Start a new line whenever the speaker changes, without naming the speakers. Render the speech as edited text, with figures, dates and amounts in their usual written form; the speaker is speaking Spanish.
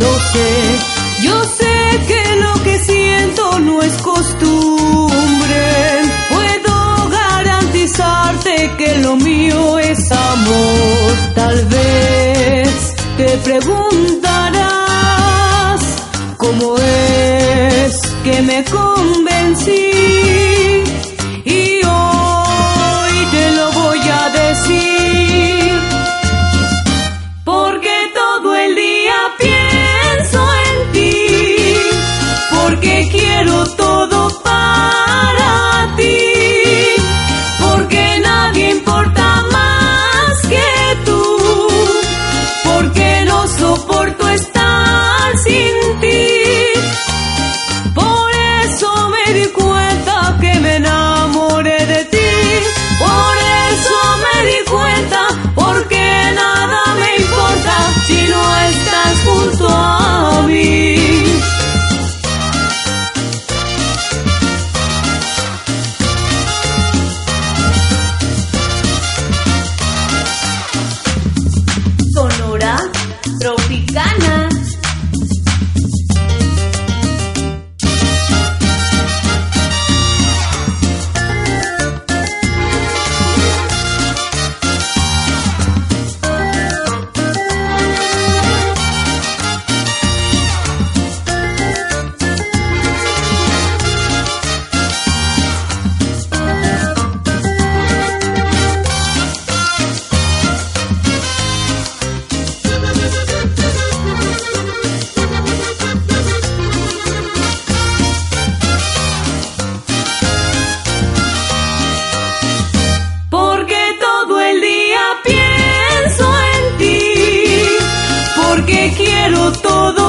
Yo sé que lo que siento no es costumbre. Puedo garantizarte que lo mío es amor. Tal vez te preguntarás cómo es que me convencí. Y hoy te lo voy a decir, porque todo el día pienso en ti, porque quiero todo para ti, porque nadie importa más que tú, porque no soporto estar sin ti. Por eso me di cuenta que me enamoré de ti. Por eso me di cuenta, porque nada me importa si no estás junto a mí. Sonora Tropicana. Quiero todo